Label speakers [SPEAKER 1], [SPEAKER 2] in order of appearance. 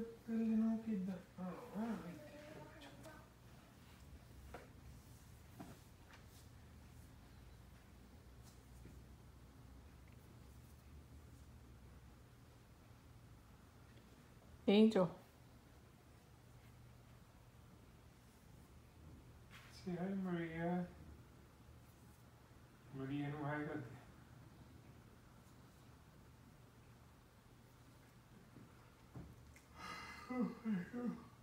[SPEAKER 1] Galing ng kid. Wait.
[SPEAKER 2] Angel.
[SPEAKER 1] Say hi, Maria. Maria no hi करते. Oh,